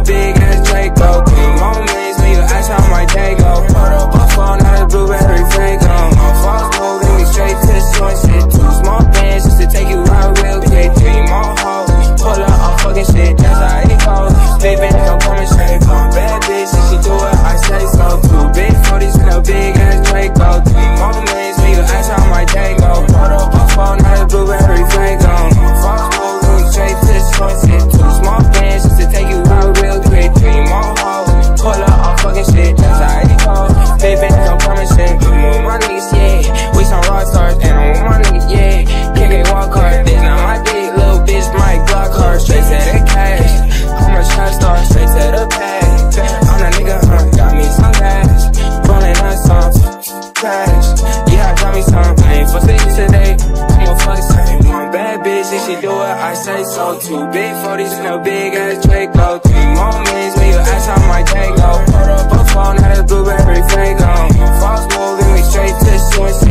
big ass Draco. 3 moments when you ask how my day go. Put up a phone, not a blueberry Fago. Falls moving me straight to the joint shit. 2 small bands just to take you out real quick. 3 more hoes, pull up, I'm fucking shit, that's how it goes. Baby, I'm coming straight from a bad bitch, and she do it, I say so. 2 big 40s and a big ass Draco. 3 moments when you ask how my day go. Put up a phone, not a blueberry Fago. Falls moving me straight to the joint shit. 2 small bands just to take you out real quick. 3 more hoes, pull up, I'm fucking shit, that's how it goes. Baby, I'm coming straight from my niggas, yeah. We some rock stars, and I'm with my niggas, yeah. Can't get walk hard, this not my dick, little bitch, my Glock hard. Straight to the cash, I'm a trap star, straight to the bag. I'm that nigga, got me some gas. Rolling on some cash, yeah, I got me some. I ain't for six today, I'm a fuck same. One bad bitch, and she do it, I say so. 2 big 40s and a big ass Draco. 3 moments when you ask how my day go. Put up a phone, not a blueberry Fago. Falls moving me straight to the